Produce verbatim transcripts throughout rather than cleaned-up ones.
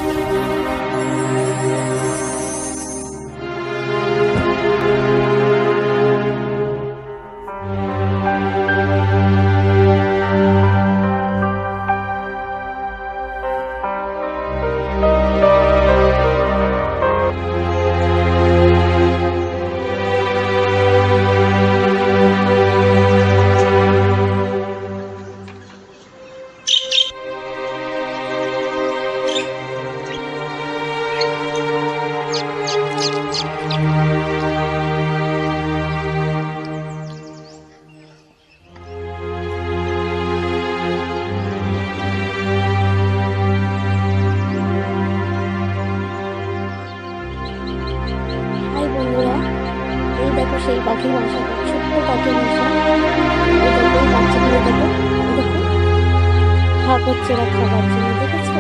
সেই পাখি বাসা ছোট্ট পাখি বাসা বাচ্চাগুলো দেখো দেখো ভাগ হচ্ছে ওরা খাবার জন্য দেখেছো।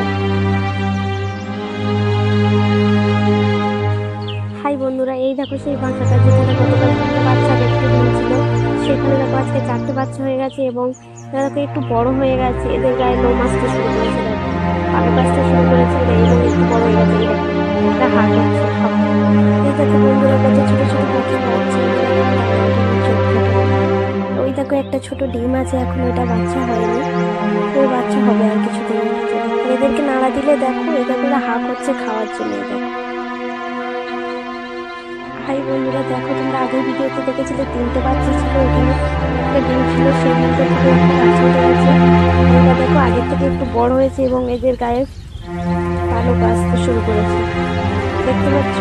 হাই বন্ধুরা, এই দেখো সেই বাসাটা যেখানে গতকাল একটা বাচ্চা দেখতে দিয়েছিল, সেখানে দেখো আজকে চারটে বাচ্চা হয়ে গেছে এবং এদেরকে একটু বড় হয়ে গেছে। এদের গায়ে লোম আসতে শুরু করেছে, আরো কাজটা শুরু করেছে এবং একটু বড় হয়ে গেছে। এটা হাট হচ্ছে খাবার। এই দেখো বন্ধুরা কত ছোট ছোট পাখি বাচ্চা। ওই দেখো একটা ছোট ডিম আছে, এখন ওটা বাচ্চা হয়নি, ওই বাচ্চা হবে আর কিছুদিন। এদেরকে নাড়া দিলে দেখো এদেরকে হাঁক হচ্ছে খাওয়ার জন্য। দেখো হাই বন্ধুরা, দেখো তোমরা আগের ভিডিওতে দেখেছিলে তিনটে বাচ্চা ছিল, এখানে একটা ডিম ছিল, সেই ডিমটা থেকে একটা বাচ্চা হয়ে গেছে। এটা দেখো আগের থেকে একটু বড় হয়েছে এবং এদের গায়ে পালক আসতে শুরু করেছে, দেখতে পাচ্ছ।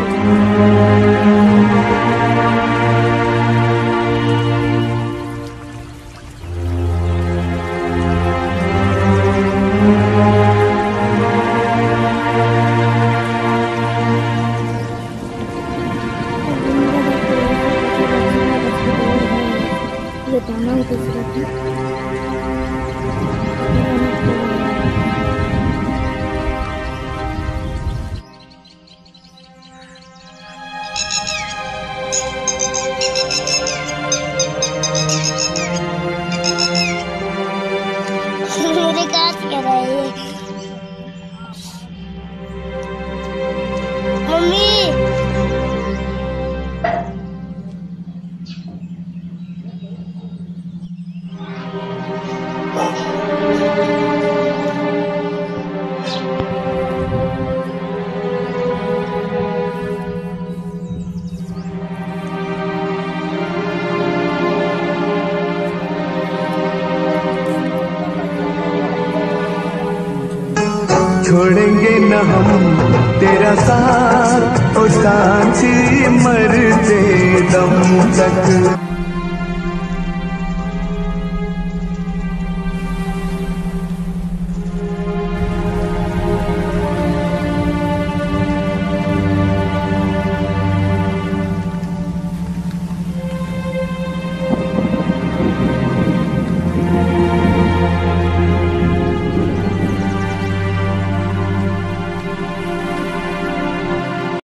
দানা হইতেছে मेरे काट कर रहा है मम्मी। छोड़ेंगे न हम तेरा साथ ओ सांसी मरते दम तक।